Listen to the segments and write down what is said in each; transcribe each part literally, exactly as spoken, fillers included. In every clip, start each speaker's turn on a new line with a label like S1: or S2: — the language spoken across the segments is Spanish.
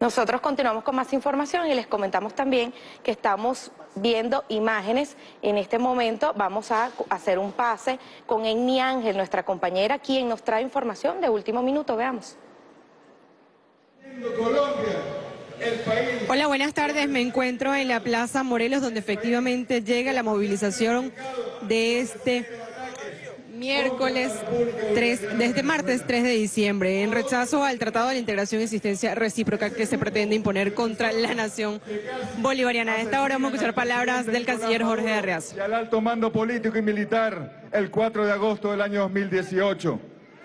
S1: Nosotros continuamos con más información y les comentamos también que estamos viendo imágenes. En este momento vamos a hacer un pase con Enni Ángel, nuestra compañera, quien nos trae información de último minuto. Veamos.
S2: Hola, buenas tardes. Me encuentro en la Plaza Morelos, donde efectivamente llega la movilización de este miércoles tres, desde martes tres de diciembre, en rechazo al Tratado de la Integración y Asistencia Recíproca que se pretende imponer contra la nación bolivariana. A esta hora vamos a escuchar palabras del canciller Jorge Arreaza.
S3: Y al alto mando político y militar el cuatro de agosto del año dos mil dieciocho,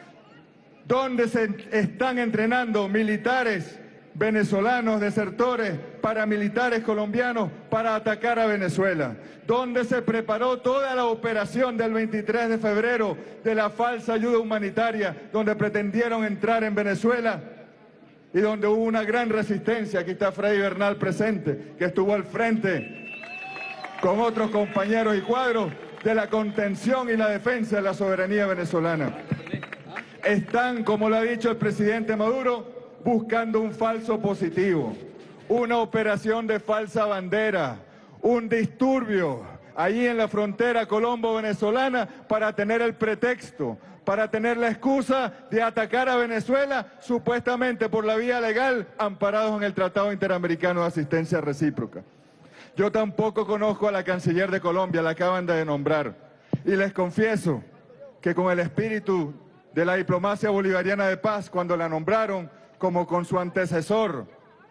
S3: donde se están entrenando militares venezolanos, desertores, paramilitares colombianos para atacar a Venezuela, donde se preparó toda la operación del veintitrés de febrero de la falsa ayuda humanitaria, donde pretendieron entrar en Venezuela y donde hubo una gran resistencia. Aquí está Freddy Bernal presente, que estuvo al frente con otros compañeros y cuadros de la contención y la defensa de la soberanía venezolana. Están, como lo ha dicho el presidente Maduro, buscando un falso positivo, una operación de falsa bandera, un disturbio allí en la frontera colombo-venezolana para tener el pretexto, para tener la excusa de atacar a Venezuela supuestamente por la vía legal, amparados en el Tratado Interamericano de Asistencia Recíproca. Yo tampoco conozco a la canciller de Colombia, la acaban de nombrar, y les confieso que con el espíritu de la diplomacia bolivariana de paz, cuando la nombraron, como con su antecesor,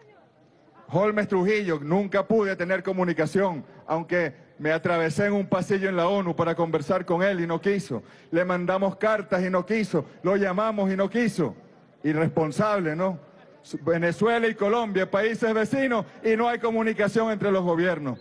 S3: Holmes Trujillo, nunca pude tener comunicación, aunque me atravesé en un pasillo en la ONU para conversar con él y no quiso. Le mandamos cartas y no quiso, lo llamamos y no quiso. Irresponsable, ¿no? Venezuela y Colombia, países vecinos, y no hay comunicación entre los gobiernos.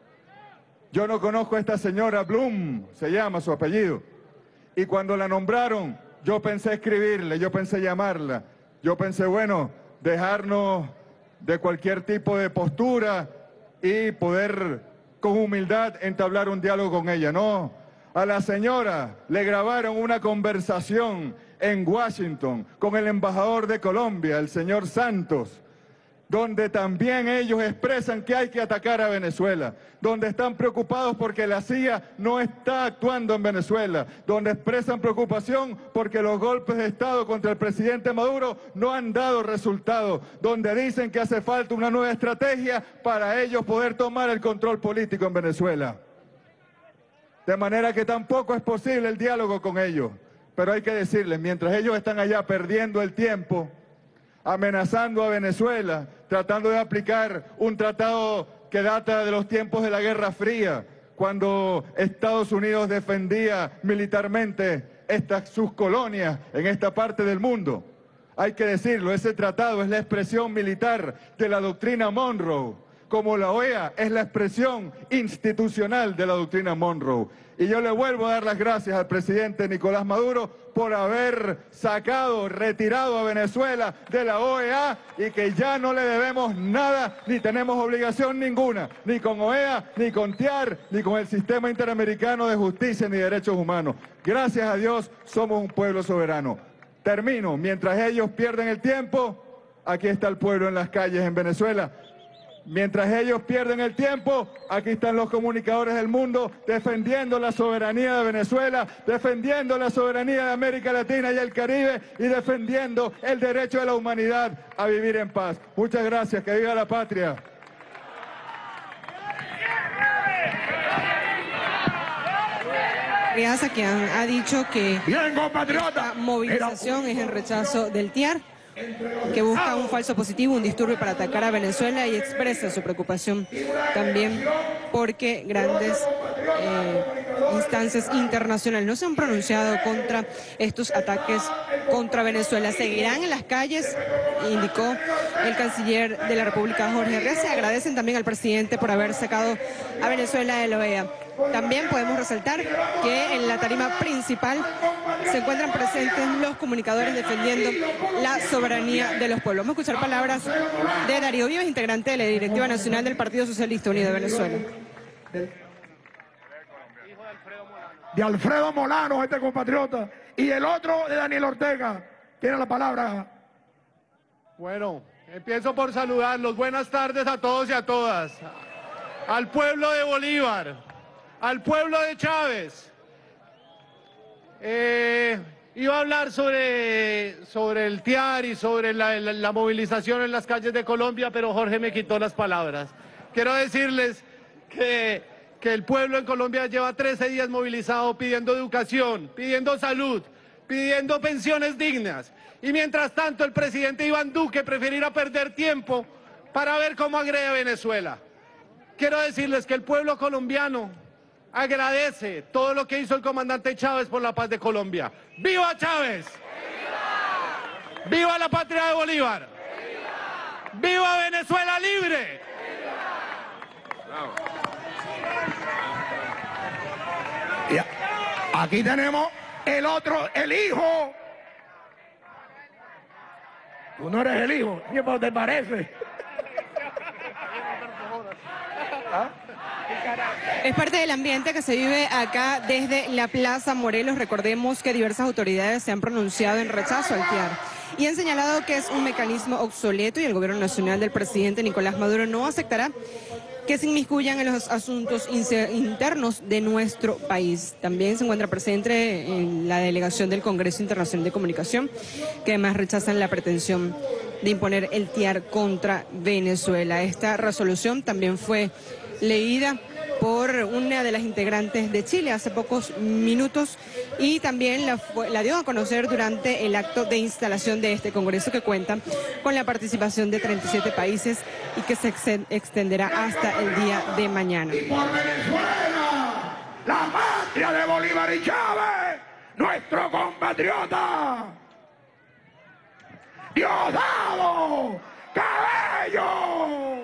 S3: Yo no conozco a esta señora Blum, se llama su apellido, y cuando la nombraron, yo pensé escribirle, yo pensé llamarla. Yo pensé, bueno, dejarnos de cualquier tipo de postura y poder con humildad entablar un diálogo con ella. No, a la señora le grabaron una conversación en Washington con el embajador de Colombia, el señor Santos, donde también ellos expresan que hay que atacar a Venezuela, donde están preocupados porque la C I A no está actuando en Venezuela, donde expresan preocupación porque los golpes de Estado contra el presidente Maduro no han dado resultado, donde dicen que hace falta una nueva estrategia para ellos poder tomar el control político en Venezuela. De manera que tampoco es posible el diálogo con ellos, pero hay que decirles, mientras ellos están allá perdiendo el tiempo, amenazando a Venezuela, tratando de aplicar un tratado que data de los tiempos de la Guerra Fría, cuando Estados Unidos defendía militarmente estas, sus colonias en esta parte del mundo. Hay que decirlo, ese tratado es la expresión militar de la doctrina Monroe, como la O E A es la expresión institucional de la doctrina Monroe. Y yo le vuelvo a dar las gracias al presidente Nicolás Maduro por haber sacado, retirado a Venezuela de la O E A y que ya no le debemos nada ni tenemos obligación ninguna, ni con O E A, ni con T I A R, ni con el Sistema Interamericano de Justicia ni Derechos Humanos. Gracias a Dios somos un pueblo soberano. Termino, mientras ellos pierden el tiempo, aquí está el pueblo en las calles en Venezuela. Mientras ellos pierden el tiempo, aquí están los comunicadores del mundo defendiendo la soberanía de Venezuela, defendiendo la soberanía de América Latina y el Caribe y defendiendo el derecho de la humanidad a vivir en paz. Muchas gracias, que viva la patria.
S2: Arreaza, que han, ha dicho que
S4: Bien, compatriota.
S2: esta movilización es en rechazo del T I A R, que busca un falso positivo, un disturbio para atacar a Venezuela, y expresa su preocupación también porque grandes eh, instancias internacionales no se han pronunciado contra estos ataques contra Venezuela. Seguirán en las calles, indicó el canciller de la República, Jorge Arreaza. Agradecen también al presidente por haber sacado a Venezuela de la O E A. También podemos resaltar que en la tarima principal se encuentran presentes los comunicadores defendiendo la soberanía de los pueblos. Vamos a escuchar palabras de Darío Vives, integrante de la Directiva Nacional del Partido Socialista Unido de Venezuela.
S4: De Alfredo Molano, este compatriota, y el otro de Daniel Ortega. Tiene la palabra.
S5: Bueno, empiezo por saludarlos. Buenas tardes a todos y a todas. Al pueblo de Bolívar, al pueblo de Chávez. Eh, iba a hablar sobre, sobre el TIAR y sobre la, la, la movilización en las calles de Colombia, pero Jorge me quitó las palabras. Quiero decirles que, que el pueblo en Colombia lleva trece días movilizado pidiendo educación, pidiendo salud, pidiendo pensiones dignas. Y mientras tanto el presidente Iván Duque prefiere ir a perder tiempo para ver cómo agrede a Venezuela. Quiero decirles que el pueblo colombiano agradece todo lo que hizo el comandante Chávez por la paz de Colombia. ¡Viva Chávez! ¡Viva! ¡Viva la patria de Bolívar! ¡Viva! ¡Viva Venezuela libre!
S4: ¡Viva! Y aquí tenemos el otro, el hijo. Tú no eres el hijo, ¿qué te parece?
S2: ¿Ah? Es parte del ambiente que se vive acá desde la Plaza Morelos. Recordemos que diversas autoridades se han pronunciado en rechazo al TIAR y han señalado que es un mecanismo obsoleto y el gobierno nacional del presidente Nicolás Maduro no aceptará que se inmiscuyan en los asuntos internos de nuestro país. También se encuentra presente en la delegación del Congreso Internacional de Comunicación, que además rechazan la pretensión de imponer el TIAR contra Venezuela. Esta resolución también fue leída por una de las integrantes de Chile hace pocos minutos y también la, la dio a conocer durante el acto de instalación de este Congreso, que cuenta con la participación de treinta y siete países y que se extenderá hasta el día de mañana.
S4: Y por Venezuela, la patria de Bolívar y Chávez, nuestro compatriota Diosdado Cabello.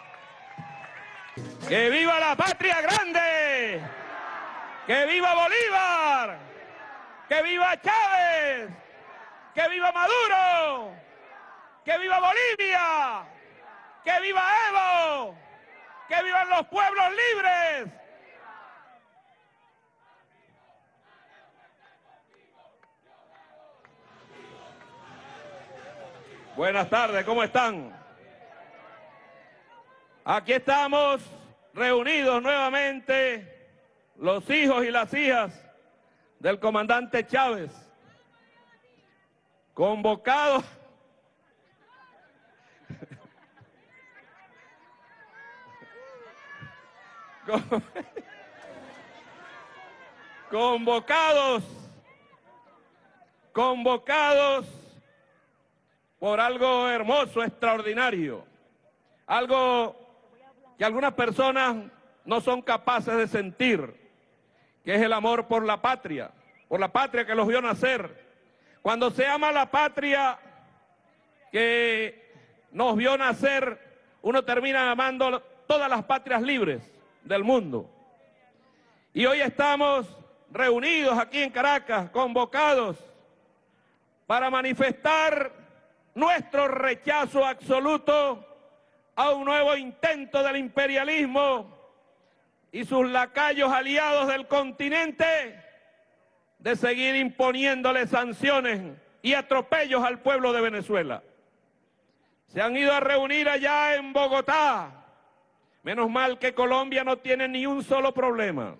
S6: ¡Que viva la patria grande! ¡Que viva Bolívar! ¡Que viva Chávez! ¡Que viva Maduro! ¡Que viva Bolivia! ¡Que viva Evo! ¡Que vivan los pueblos libres! Buenas tardes, ¿cómo están? Aquí estamos reunidos nuevamente los hijos y las hijas del comandante Chávez, convocados convocados convocados por algo hermoso, extraordinario, algo que algunas personas no son capaces de sentir, que es el amor por la patria, por la patria que los vio nacer. Cuando se ama la patria que nos vio nacer, uno termina amando todas las patrias libres del mundo. Y hoy estamos reunidos aquí en Caracas, convocados para manifestar nuestro rechazo absoluto a un nuevo intento del imperialismo y sus lacayos aliados del continente de seguir imponiéndole sanciones y atropellos al pueblo de Venezuela. Se han ido a reunir allá en Bogotá. Menos mal que Colombia no tiene ni un solo problema.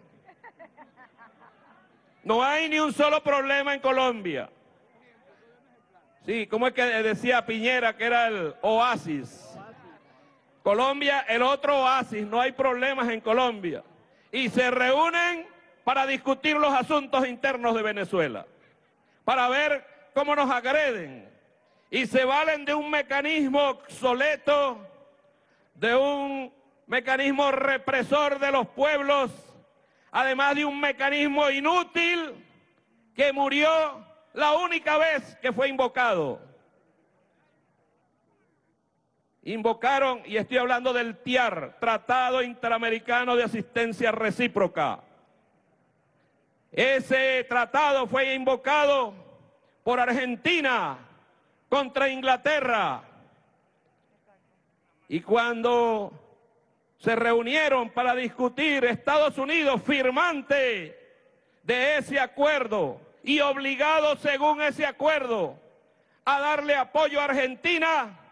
S6: No hay ni un solo problema en Colombia. Sí, ¿cómo es que decía Piñera que era el oasis? Colombia, el otro oasis, no hay problemas en Colombia. Y se reúnen para discutir los asuntos internos de Venezuela, para ver cómo nos agreden. Y se valen de un mecanismo obsoleto, de un mecanismo represor de los pueblos, además de un mecanismo inútil que murió la única vez que fue invocado. Invocaron, y estoy hablando del TIAR, Tratado Interamericano de Asistencia Recíproca. Ese tratado fue invocado por Argentina contra Inglaterra. Y cuando se reunieron para discutir, Estados Unidos, firmante de ese acuerdo y obligado según ese acuerdo a darle apoyo a Argentina,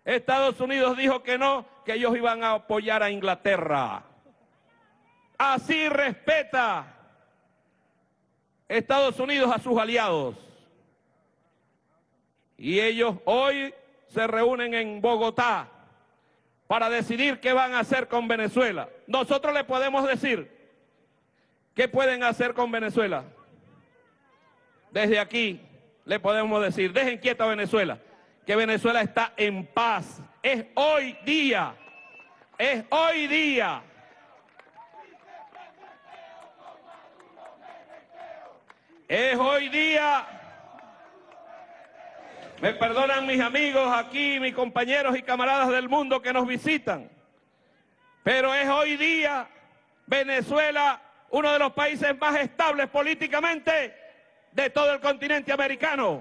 S6: Estados Unidos dijo que no, que ellos iban a apoyar a Inglaterra. Así respeta Estados Unidos a sus aliados. Y ellos hoy se reúnen en Bogotá para decidir qué van a hacer con Venezuela. Nosotros le podemos decir qué pueden hacer con Venezuela. Desde aquí le podemos decir, dejen quieta a Venezuela, que Venezuela está en paz. Es hoy día, es hoy día. Es hoy día. Me perdonan mis amigos aquí, mis compañeros y camaradas del mundo que nos visitan, pero es hoy día Venezuela uno de los países más estables políticamente de todo el continente americano.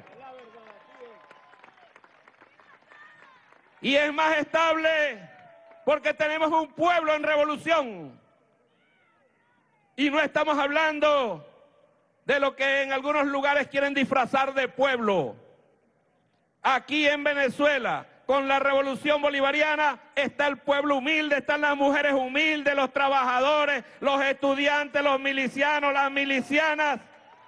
S6: Y es más estable porque tenemos un pueblo en revolución. Y no estamos hablando de lo que en algunos lugares quieren disfrazar de pueblo. Aquí en Venezuela, con la revolución bolivariana, está el pueblo humilde, están las mujeres humildes, los trabajadores, los estudiantes, los milicianos, las milicianas,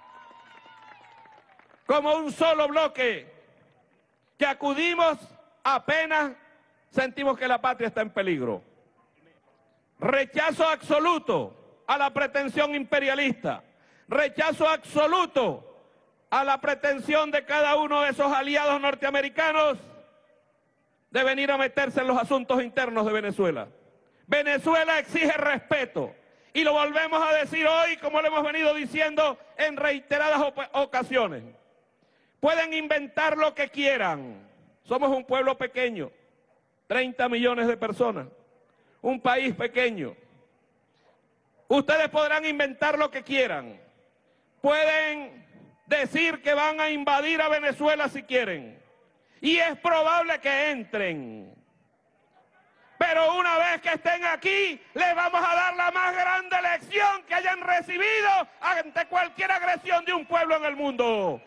S6: como un solo bloque, que acudimos apenas sentimos que la patria está en peligro. Rechazo absoluto a la pretensión imperialista, rechazo absoluto a la pretensión de cada uno de esos aliados norteamericanos de venir a meterse en los asuntos internos de Venezuela. Venezuela exige respeto y lo volvemos a decir hoy como lo hemos venido diciendo en reiteradas ocasiones. Pueden inventar lo que quieran. Somos un pueblo pequeño, treinta millones de personas, un país pequeño. Ustedes podrán inventar lo que quieran. Pueden decir que van a invadir a Venezuela si quieren. Y es probable que entren. Pero una vez que estén aquí, les vamos a dar la más grande lección que hayan recibido ante cualquier agresión de un pueblo en el mundo.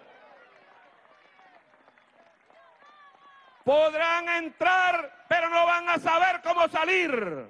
S6: Podrán entrar, pero no van a saber cómo salir.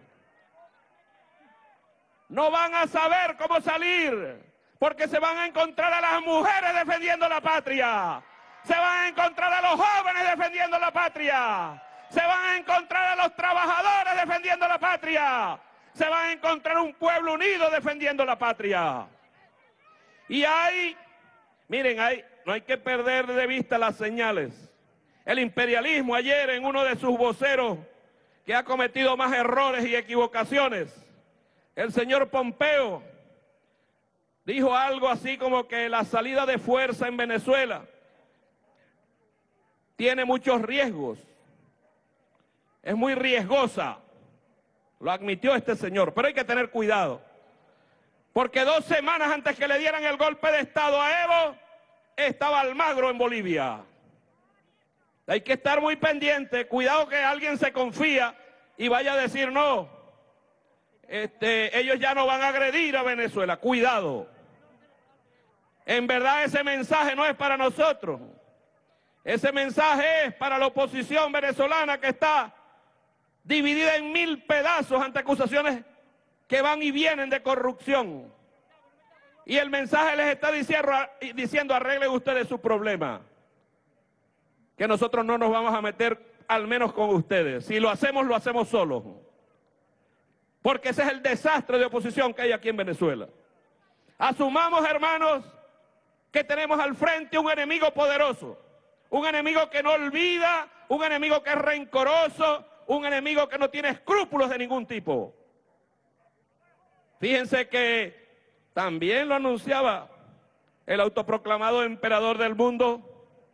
S6: No van a saber cómo salir. Porque se van a encontrar a las mujeres defendiendo la patria, se van a encontrar a los jóvenes defendiendo la patria, se van a encontrar a los trabajadores defendiendo la patria, se van a encontrar un pueblo unido defendiendo la patria. Y hay, miren, hay, no hay que perder de vista las señales. El imperialismo ayer en uno de sus voceros, que ha cometido más errores y equivocaciones, el señor Pompeo, dijo algo así como que la salida de fuerza en Venezuela tiene muchos riesgos. Es muy riesgosa. Lo admitió este señor, pero hay que tener cuidado. Porque dos semanas antes que le dieran el golpe de Estado a Evo, estaba Almagro en Bolivia. Hay que estar muy pendiente. Cuidado que alguien se confía y vaya a decir no. Este, ellos ya no van a agredir a Venezuela. Cuidado. En verdad ese mensaje no es para nosotros. Ese mensaje es para la oposición venezolana que está dividida en mil pedazos ante acusaciones que van y vienen de corrupción. Y el mensaje les está diciendo, diciendo arreglen ustedes su problema. Que nosotros no nos vamos a meter al menos con ustedes. Si lo hacemos, lo hacemos solos. Porque ese es el desastre de oposición que hay aquí en Venezuela. Asumamos, hermanos, que tenemos al frente un enemigo poderoso, un enemigo que no olvida, un enemigo que es rencoroso, un enemigo que no tiene escrúpulos de ningún tipo. Fíjense que también lo anunciaba el autoproclamado emperador del mundo,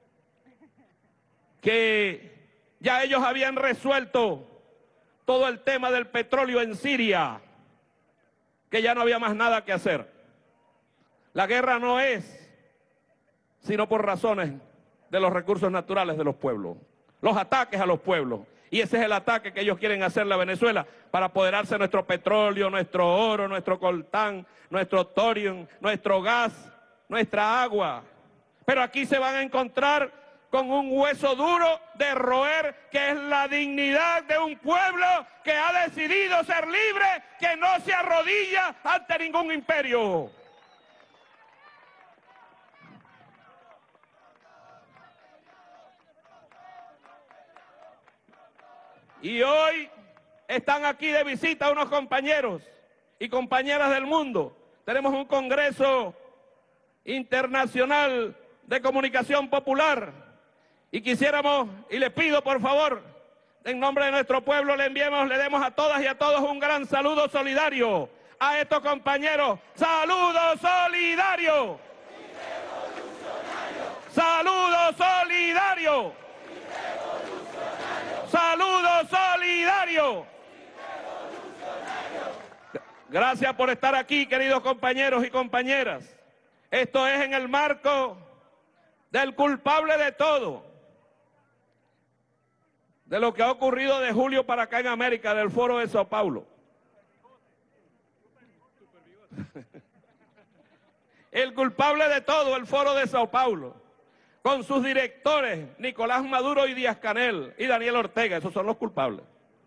S6: que ya ellos habían resuelto todo el tema del petróleo en Siria, que ya no había más nada que hacer. La guerra no es sino por razones de los recursos naturales de los pueblos, los ataques a los pueblos. Y ese es el ataque que ellos quieren hacerle a Venezuela para apoderarse de nuestro petróleo, nuestro oro, nuestro coltán, nuestro thorium, nuestro gas, nuestra agua. Pero aquí se van a encontrar con un hueso duro de roer, que es la dignidad de un pueblo que ha decidido ser libre, que no se arrodilla ante ningún imperio. Y hoy están aquí de visita unos compañeros y compañeras del mundo. Tenemos un Congreso Internacional de Comunicación Popular y quisiéramos, y les pido por favor, en nombre de nuestro pueblo, le enviemos, le demos a todas y a todos un gran saludo solidario a estos compañeros. ¡Saludo solidario! ¡Saludo solidario! ¡Saludo solidario! Gracias por estar aquí, queridos compañeros y compañeras. Esto es en el marco del culpable de todo, de lo que ha ocurrido de julio para acá en América, del Foro de Sao Paulo. El culpable de todo, el Foro de Sao Paulo, con sus directores, Nicolás Maduro y Díaz-Canel, y Daniel Ortega, esos son los culpables.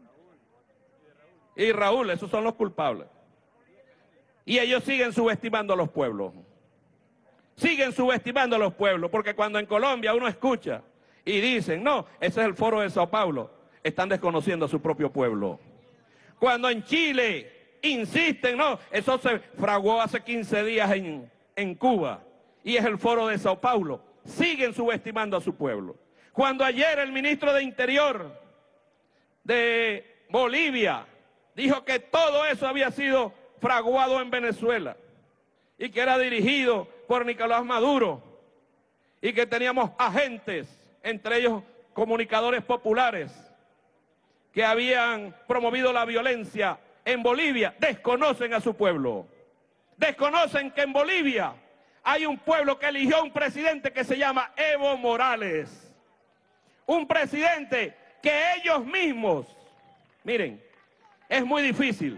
S6: Y Raúl, esos son los culpables. Y ellos siguen subestimando a los pueblos. Siguen subestimando a los pueblos, porque cuando en Colombia uno escucha y dicen, no, ese es el Foro de Sao Paulo, están desconociendo a su propio pueblo. Cuando en Chile insisten, no, eso se fraguó hace quince días en, en Cuba, y es el Foro de Sao Paulo, siguen subestimando a su pueblo. Cuando ayer el ministro de Interior de Bolivia dijo que todo eso había sido fraguado en Venezuela y que era dirigido por Nicolás Maduro y que teníamos agentes, entre ellos comunicadores populares, que habían promovido la violencia en Bolivia, desconocen a su pueblo. Desconocen que en Bolivia hay un pueblo que eligió a un presidente que se llama Evo Morales. Un presidente que ellos mismos, miren, es muy difícil.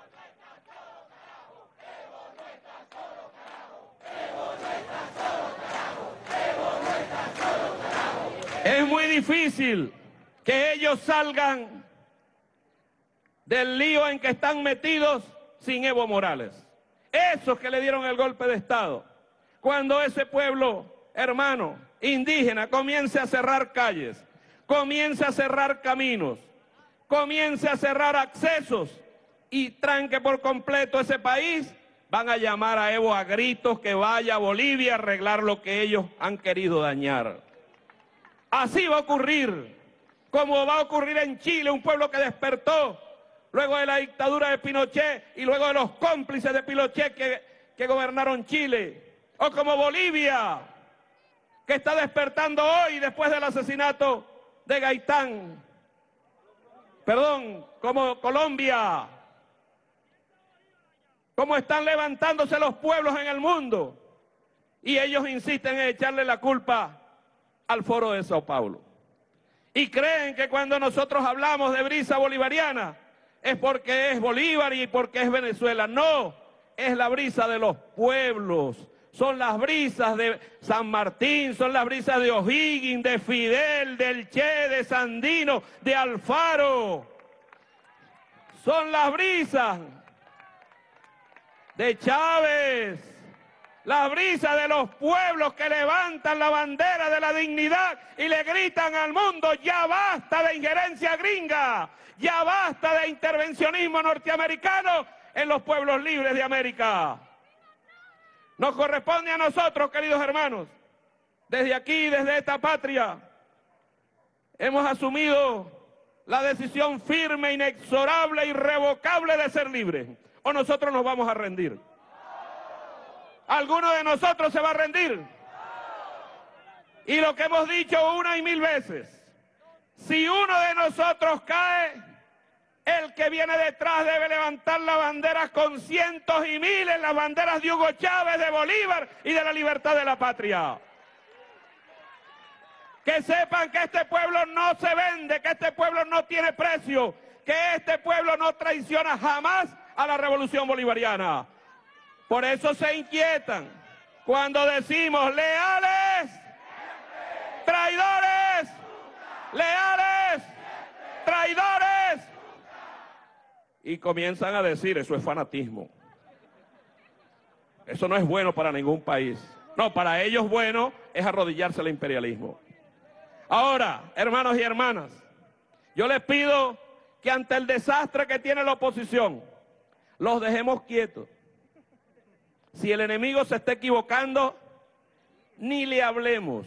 S6: Es muy difícil que ellos salgan del lío en que están metidos sin Evo Morales. Esos que le dieron el golpe de Estado. Cuando ese pueblo, hermano, indígena, comience a cerrar calles, comience a cerrar caminos, comience a cerrar accesos y tranque por completo ese país, van a llamar a Evo a gritos que vaya a Bolivia a arreglar lo que ellos han querido dañar. Así va a ocurrir, como va a ocurrir en Chile, un pueblo que despertó luego de la dictadura de Pinochet y luego de los cómplices de Pinochet que, que gobernaron Chile. O como Bolivia, que está despertando hoy después del asesinato de Gaitán. Perdón, como Colombia. Como están levantándose los pueblos en el mundo. Y ellos insisten en echarle la culpa al Foro de Sao Paulo. Y creen que cuando nosotros hablamos de brisa bolivariana es porque es Bolívar y porque es Venezuela. No, es la brisa de los pueblos. Son las brisas de San Martín, son las brisas de O'Higgins, de Fidel, del Che, de Sandino, de Alfaro. Son las brisas de Chávez, la brisa de los pueblos que levantan la bandera de la dignidad y le gritan al mundo, ya basta de injerencia gringa, ya basta de intervencionismo norteamericano en los pueblos libres de América. Nos corresponde a nosotros, queridos hermanos, desde aquí, desde esta patria, hemos asumido la decisión firme, inexorable, irrevocable de ser libres. ¿O nosotros nos vamos a rendir? ¿Alguno de nosotros se va a rendir? Y lo que hemos dicho una y mil veces, si uno de nosotros cae, el que viene detrás debe levantar la bandera con cientos y miles, las banderas de Hugo Chávez, de Bolívar y de la libertad de la patria. Que sepan que este pueblo no se vende, que este pueblo no tiene precio, que este pueblo no traiciona jamás a la revolución bolivariana. Por eso se inquietan cuando decimos leales, traidores, leales, traidores. Y comienzan a decir, eso es fanatismo. Eso no es bueno para ningún país. No, para ellos bueno es arrodillarse al imperialismo. Ahora, hermanos y hermanas, yo les pido que ante el desastre que tiene la oposición, los dejemos quietos. Si el enemigo se está equivocando, ni le hablemos.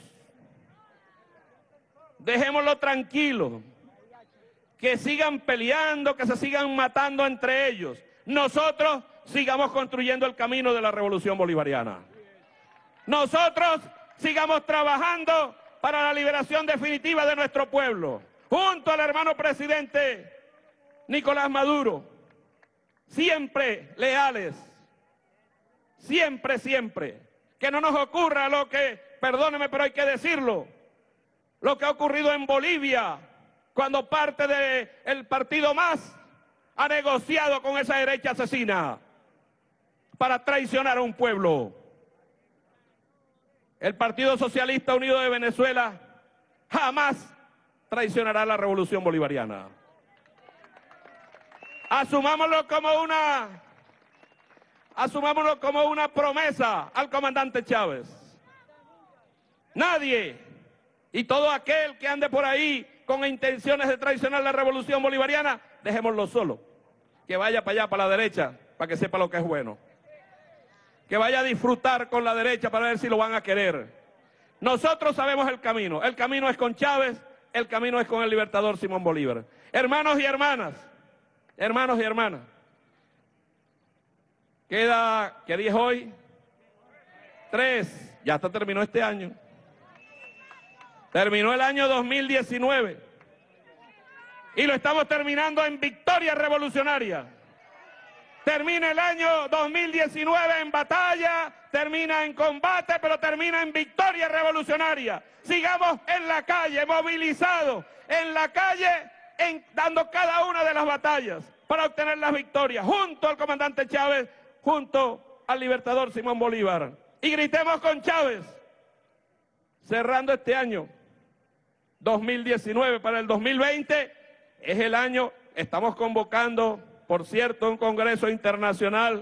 S6: Dejémoslo tranquilo. Que sigan peleando, que se sigan matando entre ellos. Nosotros sigamos construyendo el camino de la revolución bolivariana. Nosotros sigamos trabajando para la liberación definitiva de nuestro pueblo, junto al hermano presidente Nicolás Maduro, siempre leales, siempre, siempre, que no nos ocurra lo que, perdóneme, pero hay que decirlo, lo que ha ocurrido en Bolivia, cuando parte del partido MAS ha negociado con esa derecha asesina para traicionar a un pueblo. El Partido Socialista Unido de Venezuela jamás traicionará la revolución bolivariana. Asumámoslo como una, asumámoslo como una promesa al comandante Chávez. Nadie y todo aquel que ande por ahí con intenciones de traicionar la revolución bolivariana, dejémoslo solo. Que vaya para allá, para la derecha, para que sepa lo que es bueno. Que vaya a disfrutar con la derecha para ver si lo van a querer. Nosotros sabemos el camino. El camino es con Chávez, el camino es con el libertador Simón Bolívar. Hermanos y hermanas, hermanos y hermanas, queda, ¿qué día es hoy? Tres, ya hasta terminó este año. Terminó el año dos mil diecinueve y lo estamos terminando en victoria revolucionaria. Termina el año dos mil diecinueve en batalla, termina en combate, pero termina en victoria revolucionaria. Sigamos en la calle, movilizados, en la calle, en, dando cada una de las batallas para obtener las victorias, junto al comandante Chávez, junto al libertador Simón Bolívar. Y gritemos con Chávez, cerrando este año dos mil diecinueve para el dos mil veinte, es el año, estamos convocando, por cierto, un congreso internacional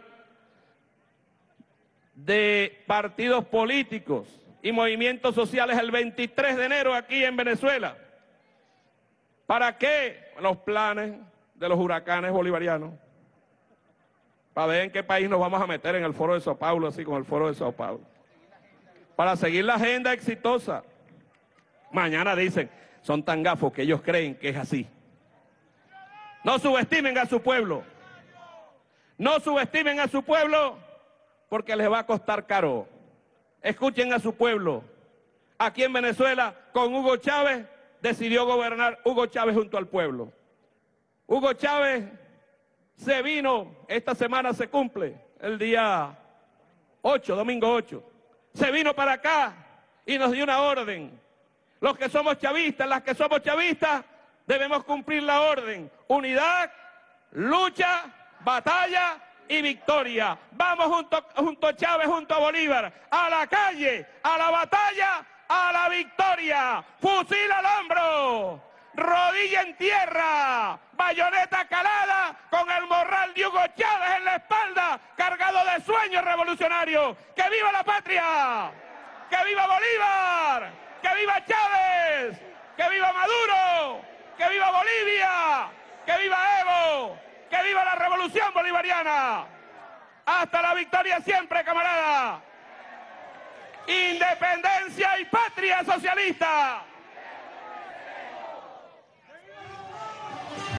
S6: de partidos políticos y movimientos sociales el veintitrés de enero aquí en Venezuela. ¿Para qué? Los planes de los huracanes bolivarianos. Para ver en qué país nos vamos a meter en el Foro de Sao Paulo, así como el Foro de Sao Paulo. Para seguir la agenda exitosa. Mañana dicen, son tan gafos que ellos creen que es así. No subestimen a su pueblo. No subestimen a su pueblo porque les va a costar caro. Escuchen a su pueblo. Aquí en Venezuela, con Hugo Chávez, decidió gobernar Hugo Chávez junto al pueblo. Hugo Chávez se vino, esta semana se cumple, el día ocho, domingo ocho. Se vino para acá y nos dio una orden. Los que somos chavistas, las que somos chavistas, debemos cumplir la orden. Unidad, lucha, batalla y victoria. Vamos junto, junto a Chávez, junto a Bolívar, a la calle, a la batalla, a la victoria. Fusil al hombro, rodilla en tierra, bayoneta calada, con el morral de Hugo Chávez en la espalda, cargado de sueños revolucionarios. ¡Que viva la patria! ¡Que viva Bolívar! ¡Que viva Chávez! ¡Que viva Maduro! ¡Que viva Bolivia! ¡Que viva Evo! ¡Que viva la revolución bolivariana! ¡Hasta la victoria siempre, camarada! ¡Independencia y patria socialista!